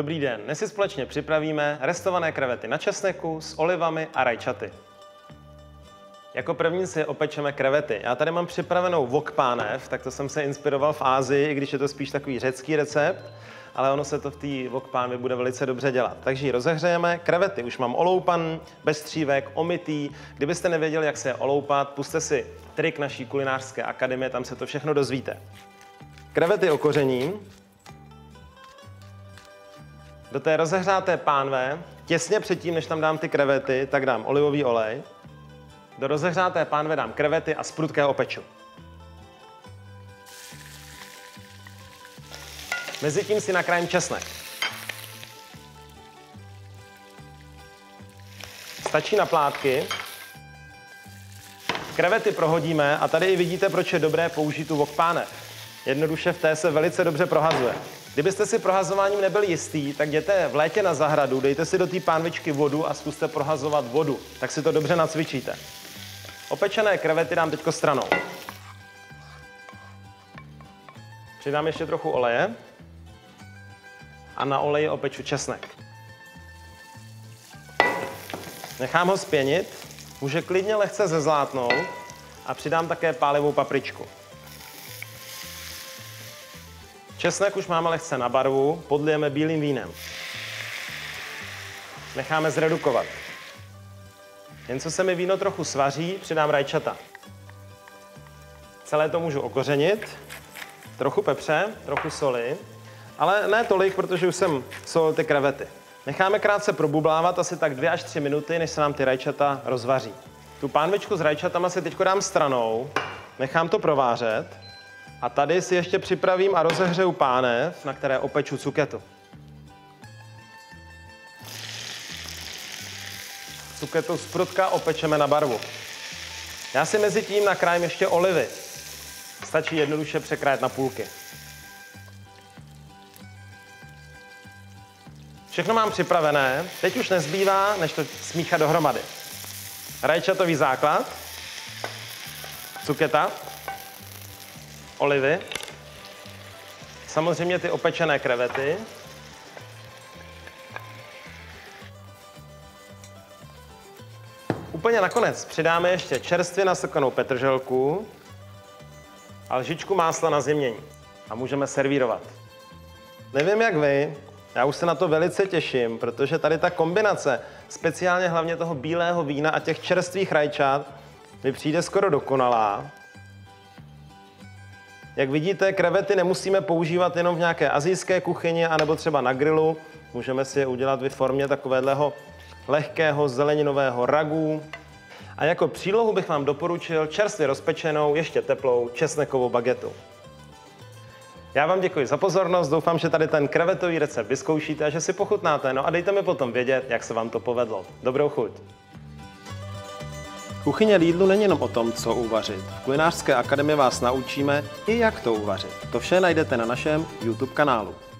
Dobrý den, dnes si společně připravíme restované krevety na česneku s olivami a rajčaty. Jako první si opečeme krevety. Já tady mám připravenou wok pánev, tak to jsem se inspiroval v Ázii, i když je to spíš takový řecký recept, ale ono se to v té wok pánvi bude velice dobře dělat. Takže ji rozehřejeme. Krevety už mám oloupan, bez střívek, omytý. Kdybyste nevěděli, jak se je oloupat, pusťte si trik naší kulinářské akademie, tam se to všechno dozvíte. Krevety okořením. Do té rozehřáté pánve, těsně předtím, než tam dám ty krevety, tak dám olivový olej. Do rozehřáté pánve dám krevety a z prudkého opeču. Mezitím si nakrájím česnek. Stačí na plátky. Krevety prohodíme a tady i vidíte, proč je dobré použít tu wok pánev. Jednoduše v té se velice dobře prohazuje. Kdybyste si prohazováním nebyli jistý, tak jděte v létě na zahradu, dejte si do té pánvičky vodu a zkuste prohazovat vodu. Tak si to dobře nacvičíte. Opečené krevety dám teďko stranou. Přidám ještě trochu oleje a na oleji opeču česnek. Nechám ho zpěnit, může klidně lehce zezlátnout a přidám také pálivou papričku. Česnek už máme lehce na barvu, podlijeme bílým vínem. Necháme zredukovat. Jen co se mi víno trochu svaří, přidám rajčata. Celé to můžu okořenit, trochu pepře, trochu soli, ale ne tolik, protože už jsem solil ty krevety. Necháme krátce probublávat asi tak 2 až 3 minuty, než se nám ty rajčata rozvaří. Tu pánvičku s rajčatama si teď dám stranou, nechám to provářet a tady si ještě připravím a rozehřeju pánev, na které opeču cuketu. Cuketu zprudka opečeme na barvu. Já si mezi tím nakrájím ještě olivy. Stačí jednoduše překrájet na půlky. Všechno mám připravené, teď už nezbývá, než to smíchat dohromady. Rajčatový základ, cuketa, olivy, samozřejmě ty opečené krevety, úplně nakonec přidáme ještě čerstvě nasypanou petrželku a lžičku másla na zjemnění a můžeme servírovat. Nevím jak vy, já už se na to velice těším, protože tady ta kombinace, speciálně hlavně toho bílého vína a těch čerstvých rajčat, mi přijde skoro dokonalá. Jak vidíte, krevety nemusíme používat jenom v nějaké asijské kuchyni anebo třeba na grilu. Můžeme si je udělat ve formě takového lehkého zeleninového ragu. A jako přílohu bych vám doporučil čerstvě rozpečenou, ještě teplou česnekovou bagetu. Já vám děkuji za pozornost, doufám, že tady ten krevetový recept vyzkoušíte a že si pochutnáte. No a dejte mi potom vědět, jak se vám to povedlo. Dobrou chuť. Kuchyně Lidlu není jenom o tom, co uvařit. V kulinářské akademii vás naučíme i jak to uvařit. To vše najdete na našem YouTube kanálu.